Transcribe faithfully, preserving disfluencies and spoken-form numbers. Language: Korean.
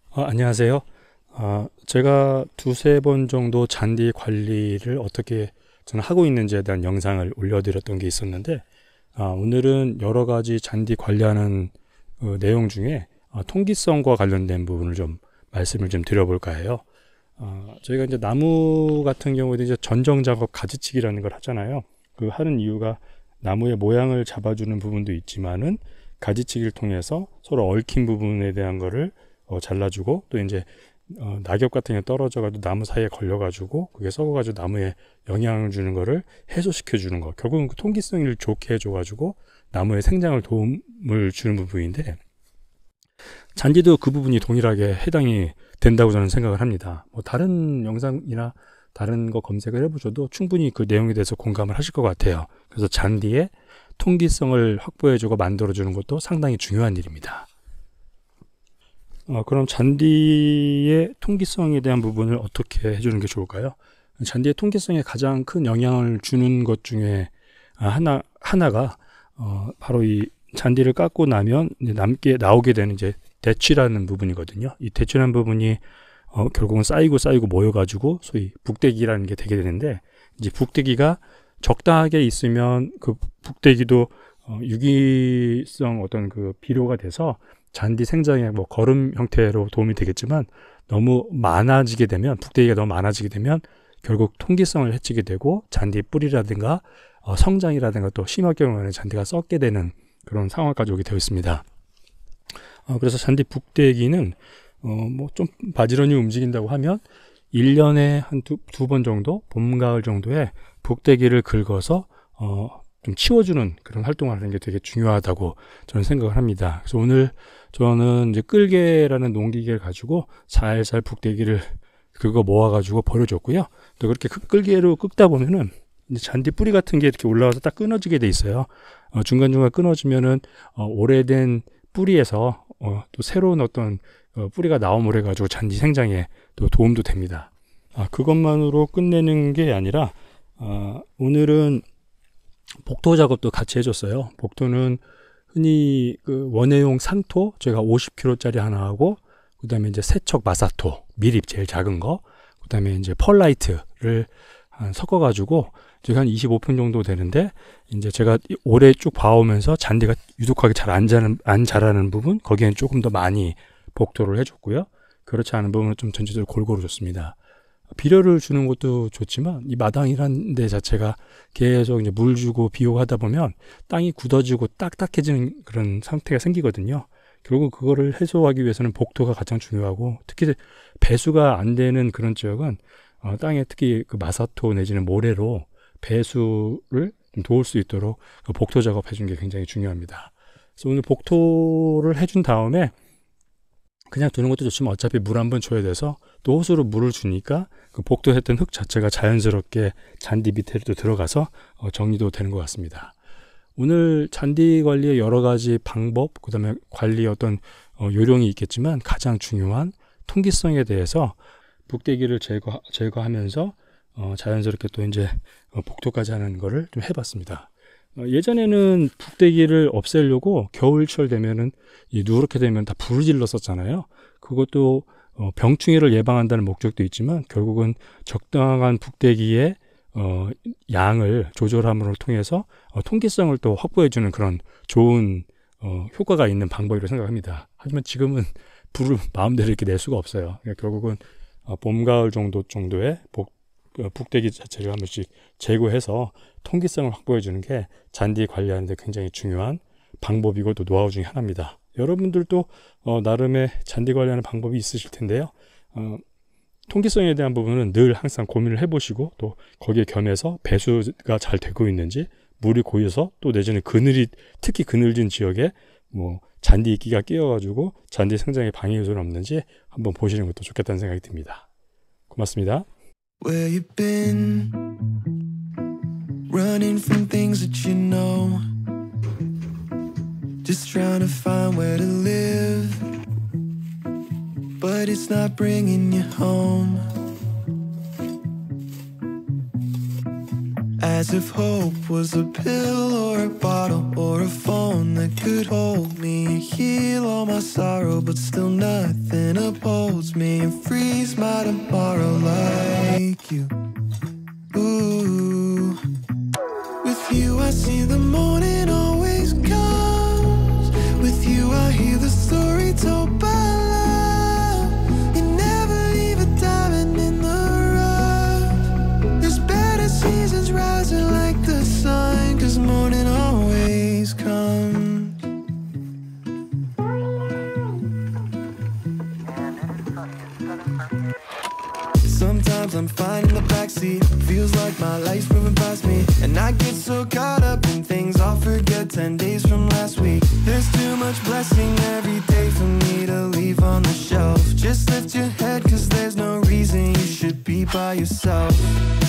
아, 안녕하세요. 아, 제가 두세 번 정도 잔디 관리를 어떻게 저는 하고 있는지에 대한 영상을 올려드렸던 게 있었는데, 아, 오늘은 여러 가지 잔디 관리하는 어, 내용 중에 아, 통기성과 관련된 부분을 좀 말씀을 좀 드려볼까 해요. 아, 저희가 이제 나무 같은 경우에도 이제 전정 작업 가지치기라는 걸 하잖아요. 그 하는 이유가 나무의 모양을 잡아주는 부분도 있지만은 가지치기를 통해서 서로 얽힌 부분에 대한 거를 어, 잘라주고 또 이제 어, 낙엽 같은 게 떨어져가지고 나무 사이에 걸려가지고 그게 썩어가지고 나무에 영향을 주는 거를 해소시켜 주는 거. 결국은 그 통기성을 좋게 해줘가지고 나무의 생장을 도움을 주는 부분인데 잔디도 그 부분이 동일하게 해당이 된다고 저는 생각을 합니다. 뭐 다른 영상이나 다른 거 검색을 해보셔도 충분히 그 내용에 대해서 공감을 하실 것 같아요. 그래서 잔디의 통기성을 확보해주고 만들어주는 것도 상당히 중요한 일입니다. 어, 그럼 잔디의 통기성에 대한 부분을 어떻게 해주는 게 좋을까요? 잔디의 통기성에 가장 큰 영향을 주는 것 중에 하나, 하나가 어, 바로 이 잔디를 깎고 나면 이제 남게 나오게 되는 이제 대취라는 부분이거든요. 이 대취라는 부분이 어, 결국은 쌓이고 쌓이고 모여가지고 소위 북대기라는 게 되게 되는데 이제 북대기가 적당하게 있으면 그 북대기도 어, 유기성 어떤 그 비료가 돼서 잔디 생장에 뭐 거름 형태로 도움이 되겠지만 너무 많아지게 되면 북대기가 너무 많아지게 되면 결국 통기성을 해치게 되고 잔디 뿌리라든가 어, 성장이라든가 또 심할 경우에는 잔디가 썩게 되는 그런 상황까지 오게 되어 있습니다. 어, 그래서 잔디 북대기는 어, 뭐 좀 바지런히 움직인다고 하면 일 년에 한 두 두 번 정도 봄, 가을 정도에 북대기를 긁어서 어, 좀 치워주는 그런 활동을 하는 게 되게 중요하다고 저는 생각을 합니다. 그래서 오늘 저는 이제 끌개라는 농기계를 가지고 살살 북대기를 긁어 모아가지고 버려줬고요. 또 그렇게 끌개로 긁다 보면은 이제 잔디 뿌리 같은 게 이렇게 올라와서 딱 끊어지게 돼 있어요. 어, 중간중간 끊어지면은 어, 오래된 뿌리에서 어, 또 새로운 어떤 어, 뿌리가 나옴을 해가지고 잔디 생장에 또 도움도 됩니다. 아, 그것만으로 끝내는 게 아니라 아, 오늘은 복토 작업도 같이 해줬어요. 복토는 흔히 그 원예용 상토 제가 오십 킬로그램짜리 하나 하고 그 다음에 이제 세척 마사토 밀입 제일 작은 거 그 다음에 이제 펄라이트를 한 섞어가지고 제가 한 이십오 평 정도 되는데 이제 제가 올해 쭉 봐오면서 잔디가 유독하게 잘 안 자라는, 안 자라는 부분 거기엔 조금 더 많이 복토를 해줬고요. 그렇지 않은 부분은 좀 전체적으로 골고루 줬습니다. 비료를 주는 것도 좋지만 이 마당이라는 데 자체가 계속 이제 물 주고 비오고 하다 보면 땅이 굳어지고 딱딱해지는 그런 상태가 생기거든요. 결국 그거를 해소하기 위해서는 복토가 가장 중요하고 특히 배수가 안 되는 그런 지역은 어, 땅에 특히 그 마사토 내지는 모래로 배수를 좀 도울 수 있도록 그 복토 작업 해주는 게 굉장히 중요합니다. 그래서 오늘 복토를 해준 다음에 그냥 두는 것도 좋지만 어차피 물 한번 줘야 돼서 또 호수로 물을 주니까 그 복도했던 흙 자체가 자연스럽게 잔디 밑에도 들어가서 어, 정리도 되는 것 같습니다. 오늘 잔디 관리의 여러 가지 방법, 그 다음에 관리 어떤 어, 요령이 있겠지만 가장 중요한 통기성에 대해서 북대기를 제거, 제거하면서 어, 자연스럽게 또 이제 어, 복도까지 하는 거를 좀 해봤습니다. 어, 예전에는 북대기를 없애려고 겨울철 되면은 이 누렇게 되면 다 불을 질렀었잖아요. 그것도 어, 병충해를 예방한다는 목적도 있지만 결국은 적당한 북대기의 어, 양을 조절함으로 통해서 어, 통기성을 또 확보해주는 그런 좋은 어, 효과가 있는 방법이라고 생각합니다. 하지만 지금은 불을 마음대로 이렇게 낼 수가 없어요. 그러니까 결국은 어, 봄, 가을 정도 정도의 복, 어, 북대기 자체를 한 번씩 제거해서 통기성을 확보해주는 게 잔디 관리하는 데 굉장히 중요한 방법이고 또 노하우 중에 하나입니다. 여러분들도 어, 나름의 잔디 관리하는 방법이 있으실 텐데요. 어, 통기성에 대한 부분은 늘 항상 고민을 해보시고 또 거기에 겸해서 배수가 잘 되고 있는지 물이 고여서 또 내지는 그늘이 특히 그늘진 지역에 뭐 잔디 이끼가 끼어가지고 잔디 생장에 방해 요소는 없는지 한번 보시는 것도 좋겠다는 생각이 듭니다. 고맙습니다. Where you been? Running from things that you know. Just trying to find where to live, but it's not bringing you home. As if hope was a pill or a bottle or a phone that could hold me, heal all my my sorrow, but still nothing upholds me and frees my tomorrow like you. Ooh. With you I see the morning always comes. With you I hear the story told by love. You never leave a diamond in the rough. There's better seasons rising like the sun, 'cause morning always comes. Sometimes I'm fine in the backseat, feels like my life's moving past me, and I get so caught up in things I'll forget ten days from last week. There's too much blessing every day for me to leave on the shelf. Just lift your head, 'cause there's no reason you should be by yourself.